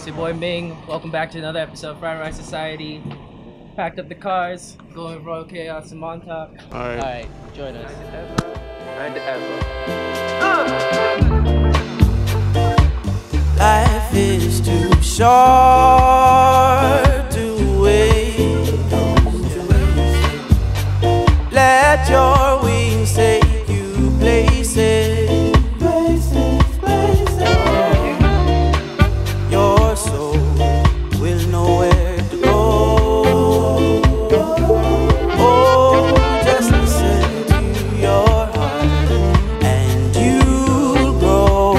your boy Ming. Welcome back to another episode of Friday Night Society. Packed up the cars, going Royal Khaoz in Montauk. Alright, join us. Life is too short to wait. Let your wings take you places. Your soul will know where to go. Oh, just listen to your heart and you'll grow.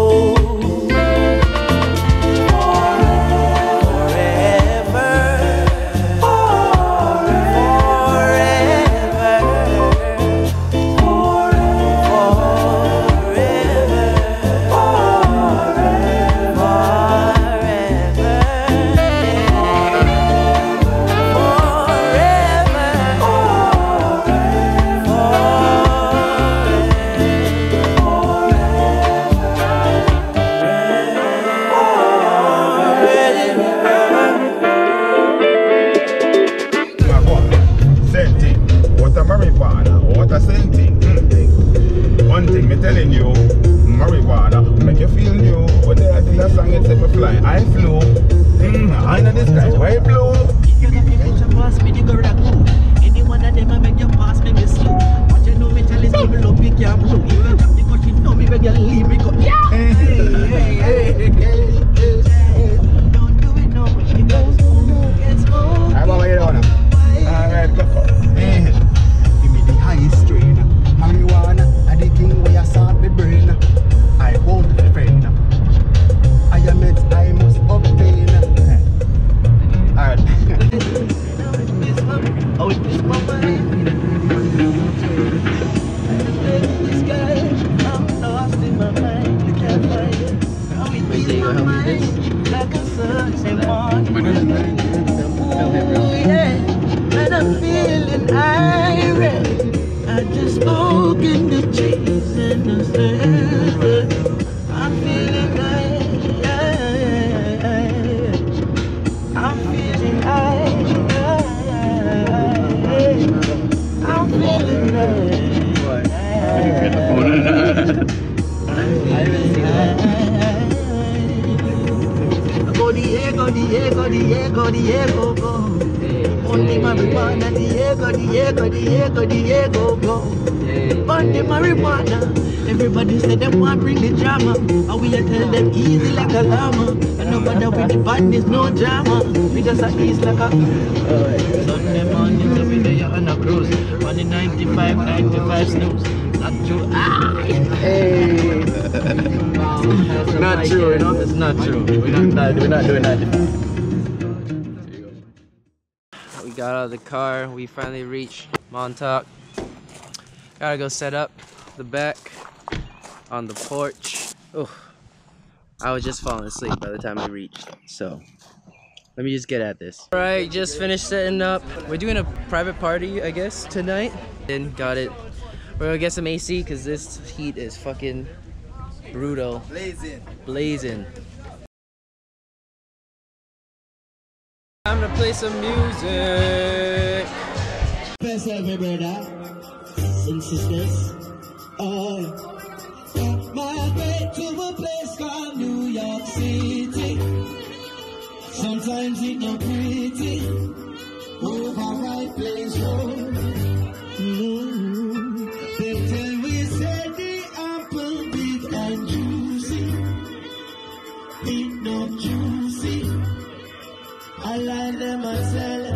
One thing me telling you, marijuana make you feel new. When they are the song it say me fly, I flew. I know this guy, why blue? You can pass me, you go rock. Any one of them I make you pass me, me slow. But you know me tell is people up, you can't blow. If you drop the cut, you know me, make you leave me go. Yeah. Don't do it no more. You go smoke, get smoke. I'm over here now. Alright, go. Give me the highest strain. Marijuana, and the thing where I start my brain. I won't refrain. I am it, I must obtain. Alright. Oh, it is my mind. This guy, I'm lost in my mind. You can't find it. Oh, it is my mind. Like a Sunday morning. Oh, yeah. And I'm feeling irate. I just smoke in the trees and the sand. I'm feeling high. I'm feeling high. I'm feeling high. Go the air, go the air, go the air, go the air, go go. Only marijuana, the air, go the air, go the air, go the air, go go. Only marijuana. Everybody say them want bring the drama. And we tell them easy like a llama. And nobody with the badness, no drama. We just a ease like a Sunday morning, so we there on a cruise. On the 95 snooze. Not true. Hey. Not true, you know? It's not true. We're not doing that. We got out of the car, we finally reached Montauk. Gotta go set up the back on the porch. Oh, I was just falling asleep by the time we reached, so let me just get at this. Alright, just finished setting up. We're doing a private party, I guess, tonight. And got it. We're gonna get some AC because this heat is fucking brutal. Blazing. Time to play some music. Best ever, brother and sisters. My way to a place called New York City. Sometimes it's not pretty. Over my place, They tell me say the apple big and juicy. It's not juicy. I like them myself.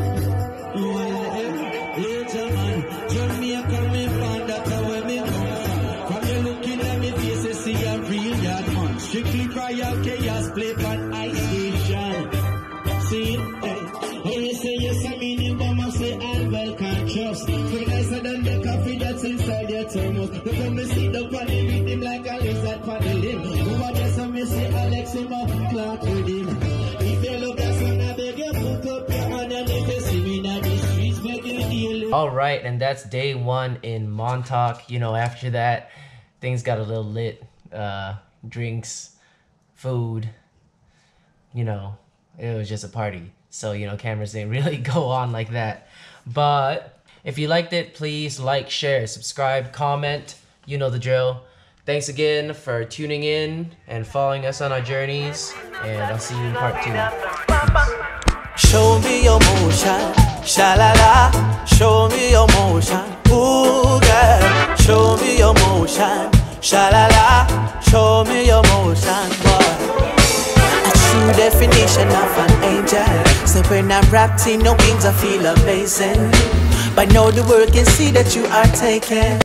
Later man, Jamaica me found that where me come from. From you looking at me face, you see a real yard man. Strictly Royal Khaoz play on ice station. See, hey, you say yes, I mean you mama say I'm well conscious. So nicer than the coffee that's inside your thermos. Look at me sit up on the rhythm like a lizard on the limb. Who are just me say Alex him up, clock with him. If you look at some, I beg you put up your hand and if you see me in the streets, make you deal. Alright, and that's day one in Montauk. You know, after that, things got a little lit. Drinks, food, you know, it was just a party. So, you know, cameras didn't really go on like that. But if you liked it, please like, share, subscribe, comment. You know the drill. Thanks again for tuning in and following us on our journeys. And I'll see you in part 2. Show me your motion, sha-la-la. Show me your motion, ooh girl. Show me your motion, sha-la-la. Show me your motion, boy. A true definition of an angel. So when I'm wrapped in your wings, I feel amazing. But now the world can see that you are taken.